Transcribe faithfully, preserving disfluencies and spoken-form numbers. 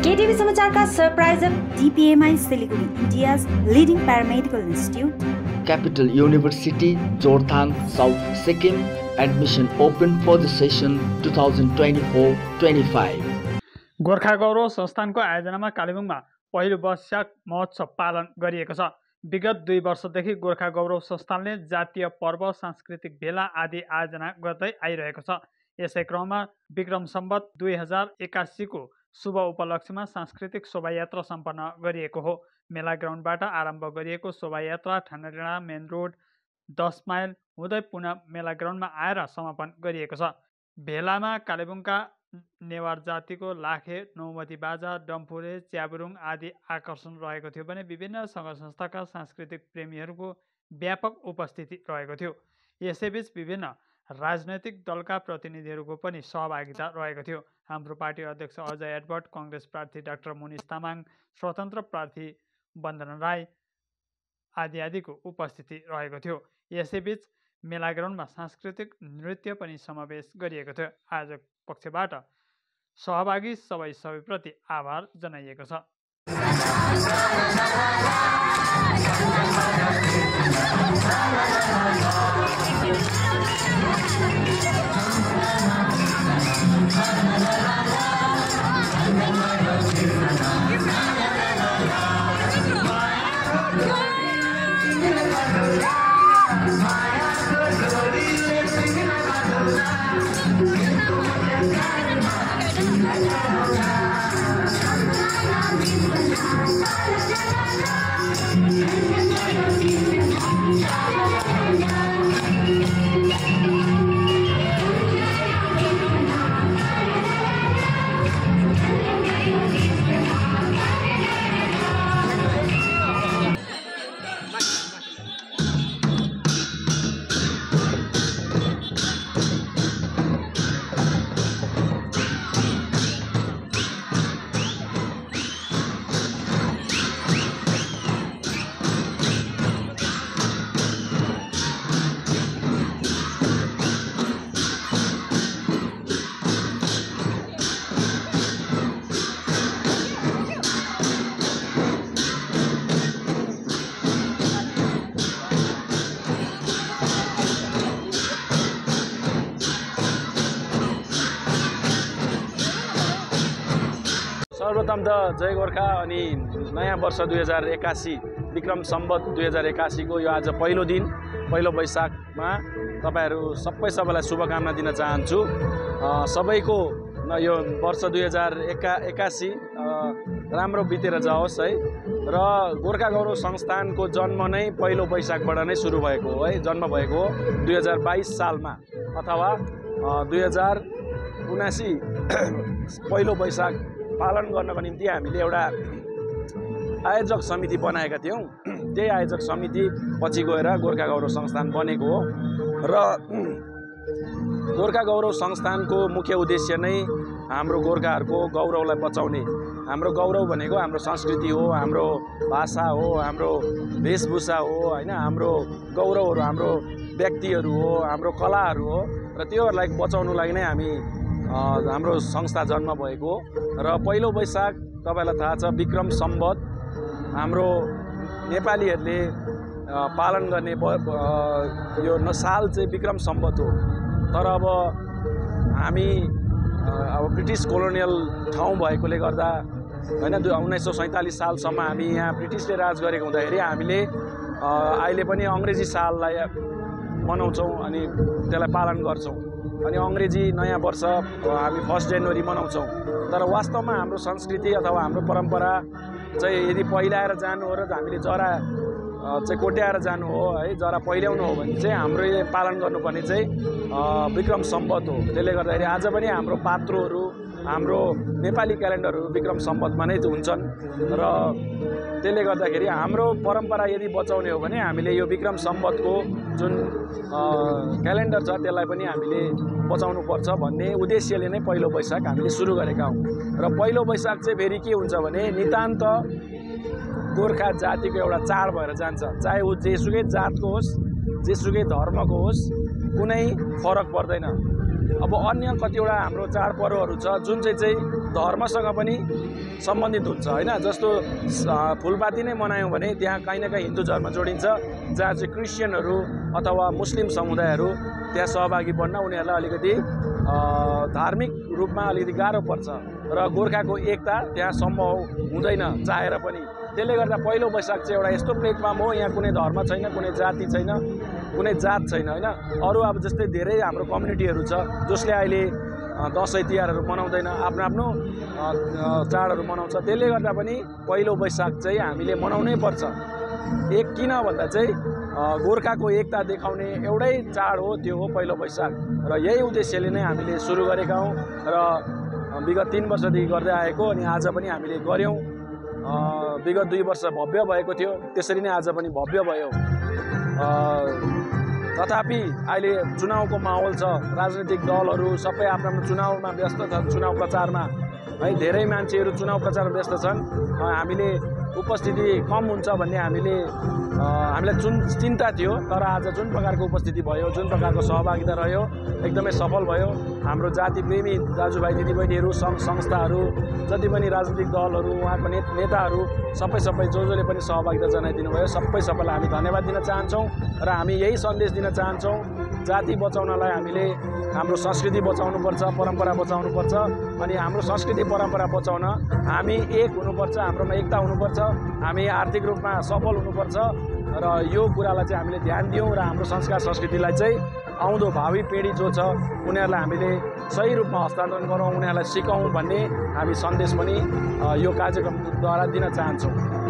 केटीभी समाचारका सरप्राइजर DPMI Siliguri India's leading paramedical institute Capital University, Jorthang, South Sikkim. Admission open for the session twenty twenty-four twenty-five. Gorkha Gaurav संस्थानको आयोजनामा कालिम्पोङमा पहिलो वैशाख महोत्सव पालन गरिएको छ। विगत दुई वर्षदेखि गोर्खा गौरव संस्थानले जातीय पर्व, सांस्कृतिक भेला आदि आयोजना गर्दै आइरहेको छ। यसै क्रममा विक्रम सम्वत दुई हजार एकासीको शुभ उपलक्ष्यमा सांस्कृतिक शोभायात्रा सम्पन्न गरिएको हो। मेला ग्राउन्डबाट आरम्भ गरिएको शोभायात्रा ठानाडाँडा मेन रोड दस माइल हुँदै पुनः मेला ग्राउन्डमा आएर समापन गरिएको छ। भेलामा कालेबुङका नेवार जातिको लाखे, नौमती बाजा, डम्फुरे, च्याबुरुङ आदि आकर्षण रहेको थियो भने विभिन्न सङ्घ संस्थाका सांस्कृतिक प्रेमीहरूको व्यापक उपस्थिति रहेको थियो। यसैबीच विभिन्न राजनैतिक दलका प्रतिनिधिहरूको पनि सहभागिता रहेको थियो। हाम्रो पार्टी अध्यक्ष अजय एडवर्ड, कङ्ग्रेस प्रार्थी डाक्टर मुनिस तामाङ, स्वतन्त्र प्रार्थी वन्दना राई आदि आदिको उपस्थिति रहेको थियो। यसैबीच मेला ग्राउन्डमा सांस्कृतिक नृत्य पनि समावेश गरिएको थियो। आयोजक पक्षबाट सहभागी सबै सबैप्रति आभार जनाइएको छ। सर्वप्रथम त जय गोर्खा अनि नयाँ वर्ष दुई हजार एकासी विक्रम सम्वत दुई हजार एकासीको यो आज पहिलो दिन, पहिलो वैशाखमा तपाईँहरू सबै सबैलाई शुभकामना दिन चाहन्छु। सबैको यो वर्ष दुई हजार एका एकासी राम्रो बितेर जाओस् है। र गोर्खा गौरव संस्थानको जन्म नै पहिलो वैशाखबाट नै सुरु भएको हो है। जन्म भएको हो दुई हजार बाइस सालमा अथवा दुई हजार उनासी पहिलो वैशाख पालन गर्नको निम्ति हामीले एउटा आयोजक समिति बनाएका थियौँ। त्यही आयोजक समिति पछि गएर गोर्खा गौरव संस्थान बनेको हो। र गोर्खा गौरव संस्थानको मुख्य उद्देश्य नै हाम्रो गोर्खाहरूको गौरवलाई बचाउने। हाम्रो गौरव भनेको हाम्रो संस्कृति हो, हाम्रो भाषा हो, हाम्रो वेशभूषा हो होइन, हाम्रो गौरवहरू हाम्रो व्यक्तिहरू हो, हाम्रो कलाहरू हो। र त्योहरूलाई बचाउनु लागि नै हामी हाम्रो संस्था जन्म भएको हो। र पहिलो वैशाख तपाईँलाई थाहा छ विक्रम सम्वत हाम्रो नेपालीहरूले पालन गर्ने यो साल चाहिँ विक्रम सम्वत हो। तर अब हामी अब ब्रिटिस कोलोनियल ठाउँ भएकोले गर्दा होइन उन्नाइस सौ सैँतालिस सालसम्म हामी यहाँ ब्रिटिसले राज गरेको हुँदाखेरि हामीले अहिले पनि अङ्ग्रेजी साललाई मनाउँछौँ अनि त्यसलाई पालन गर्छौँ। अनि अङ्ग्रेजी नयाँ वर्ष हामी फर्स्ट जनवरी मनाउँछौँ। तर वास्तवमा हाम्रो संस्कृति अथवा हाम्रो परम्परा चाहिँ यदि पहिलाएर जानु हो र हामीले जरा चाहिँ कोट्याएर जानु हो है, जरा पहिल्याउनु हो भने चाहिँ हाम्रो पालन गर्नुपर्ने चाहिँ विक्रम सम्वत हो। त्यसले गर्दाखेरि आज पनि हाम्रो पात्रोहरू, हाम्रो नेपाली क्यालेन्डरहरू विक्रम सम्वतमा नै हुन्छन्। र त्यसले गर्दाखेरि हाम्रो परम्परा यदि बचाउने हो भने हामीले यो विक्रम सम्वतको जुन क्यालेन्डर छ त्यसलाई पनि हामीले बचाउनु पर्छ भन्ने उद्देश्यले नै पहिलो वैशाख हामीले सुरु गरेका हौँ। र पहिलो वैशाख चाहिँ फेरि के हुन्छ भने नितान्त गोर्खा जातिको एउटा चाड भएर जान्छ। चाहे ऊ जेसुकै जातको होस्, जेसुकै धर्मको होस्, कुनै फरक पर्दैन। अब अन्य कतिवटा हाम्रो चाडपर्वहरू छ जुन चाहिँ चाहिँ धर्मसँग पनि सम्बन्धित हुन्छ हैन। जस्तो फुलपाती नै मनायौँ भने त्यहाँ कहीँ न कहीँ हिन्दू धर्म जोडिन्छ, जहाँ चाहिँ क्रिस्चियनहरू अथवा मुस्लिम समुदायहरू त्यहाँ सहभागी बन्न उनीहरूलाई अलिकति धार्मिक रूपमा अलिकति गाह्रो पर्छ र गोर्खाको एकता त्यहाँ सम्भव हुँदैन चाहेर पनि। त्यसले गर्दा पहिलो वैशाख चाहिँ एउटा यस्तो प्लेटफर्म हो, यहाँ कुनै धर्म छैन, कुनै जाति छैन, कुनै जात छैन हैन। अरू अब जस्तै धेरै हाम्रो कम्युनिटीहरू छ जसले अहिले दसैँ तिहारहरू मनाउँदैन, आफ्नो आफ्नो चाडहरू मनाउँछ। त्यसले गर्दा पनि पहिलो वैशाख चाहिँ हामीले मनाउनै पर्छ। एक किन भन्दा चाहिँ गोर्खाको एकता देखाउने एउटै चाड हो, त्यो हो पहिलो वैशाख र यही उद्देश्यले नै हामीले सुरु गरेका हौँ र विगत तीन वर्षदेखि गर्दै आएको अनि आज पनि हामीले गऱ्यौँ। विगत दुई वर्ष भव्य भएको थियो, त्यसरी नै आज पनि भव्य भयो। तथापि अहिले चुनावको माहौल छ, राजनीतिक दलहरू सबै आफ्नो आफ्नो चुनावमा व्यस्त छन्, चुनाव प्रचारमा है। धेरै मान्छेहरू चुनाव प्रचारमा व्यस्त छन्। हामीले उपस्थिति कम हुन्छ भन्ने हामीले हामीलाई जुन चिन्ता थियो, तर आज जुन प्रकारको उपस्थिति भयो, जुन प्रकारको सहभागिता रह्यो, एकदमै सफल भयो। हाम्रो जातिप्रेमी दाजुभाइ दिदीबहिनीहरू, सङ्घ संस्थाहरू, जति पनि राजनीतिक दलहरू, उहाँको ने नेताहरू सबै सबै जो जसले पनि सहभागिता जनाइदिनु भयो, सबै सबैलाई हामी धन्यवाद दिन चाहन्छौँ र हामी यही सन्देश दिन चाहन्छौँ, जाति बचाउनलाई हामीले हाम्रो संस्कृति बचाउनुपर्छ, परम्परा बचाउनुपर्छ अनि हाम्रो संस्कृति परम्परा बचाउन हामी एक हुनुपर्छ, हाम्रोमा एकता हुनुपर्छ, हामी आर्थिक रूपमा सफल हुनुपर्छ र यो कुरालाई चाहिँ हामीले ध्यान दियौँ र हाम्रो संस्कार संस्कृतिलाई चाहिँ आउँदो भावी पिँढी जो छ उनीहरूलाई हामीले सही रूपमा हस्तान्तरण गरौँ, उनीहरूलाई सिकाउँ भन्ने हामी सन्देश पनि यो कार्यक्रमद्वारा दिन चाहन्छौँ।